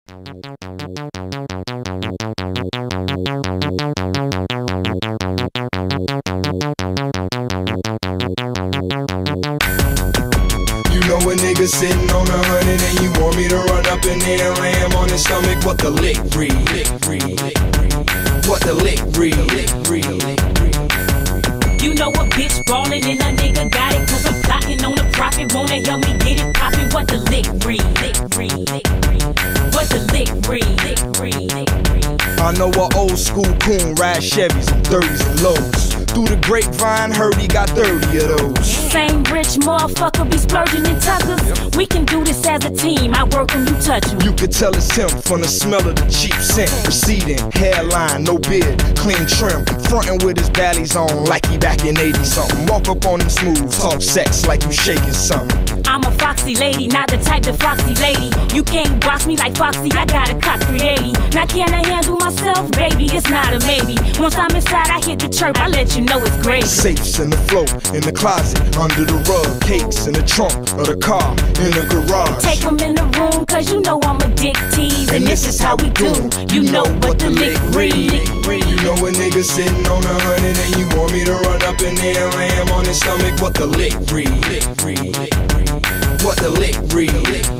You know a nigga sitting on 100 and you want me to run up in there and ram on his stomach. What the lick read? What the lick read? You know a bitch ballin' and a nigga got it, cause I'm plotting on the profit. Wanna help me get it poppin'? What the lick read? What the lick read? I know a old school coon ride Chevys on 30s and lows. Through the grapevine, heard he got 30 of those. Same rich motherfucker be splurging in tuckers. We can do this as a team, I work when you touch him. You could tell it's him from the smell of the cheap scent. Receding, hairline, no beard, clean trim. Frontin' with his baddies on like he back in 80-something. Walk up on him smooth, talk sex like you shaking something. I'm a foxy lady, not the type to foxy lady. You can't box me like Foxy, I got a cock 380. Now can I handle myself, baby? It's not a maybe. Once I'm inside, I hit the chirp, I let you know it's great. Safes in the floor, in the closet, under the rug. Cakes in the trunk of the car, in the garage. Take them in the room, cause you know I'm a dick tease. And this is how we do, you know what the lick read. You know a nigga sitting on 100 and you want me to run up in there and ram on his stomach. What the lick read? What the lick read?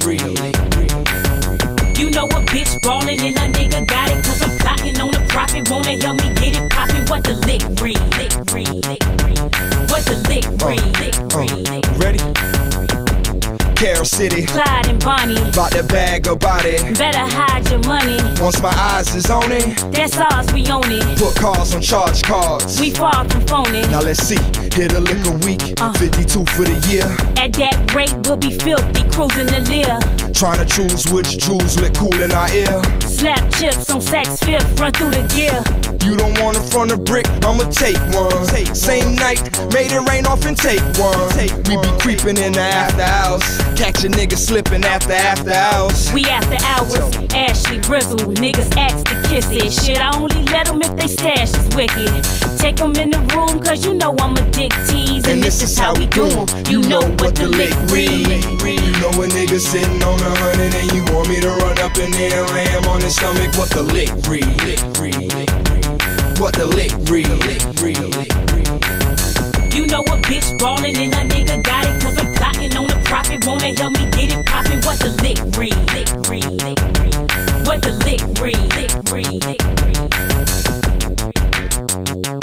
You know a bitch ballin' and a nigga got it, cause I'm plotting on the profit. Wanna help me get it poppin'? What the lick read? What the lick read? Ready? Carol City, Clyde and Bonnie, bout that bag about it. better hide your money. Once my eyes is on it, That's ours, we own it. put cars on charge cards. We far from phony. Now let's see, hit a lick a week, 52 for the year. At that rate, we'll be filthy, cruising the leer. Trying to choose which jewels look cool in our ear. Slap chips on Saks Fifth, run through the gear. You don't want it from the brick, I'ma take one. Same night, made it rain off and take one. We be creeping in the after hours, catch a nigga slipping after hours. We after hours, Ashley Grizzle, niggas ask to kiss it. Shit, I only let them if they stash is wicked. Take them in the room, cause you know I'm a dick tease. And this is how we do 'em. You know what the lick read. You know a nigga sitting on 100 and you want me to run up in there and ram on his stomach. What the lick read? What the lick read? You know a bitch ballin' and a nigga got it, cause I'm plotting on the profit. Wanna help me get it poppin'? What the lick read? What the lick read?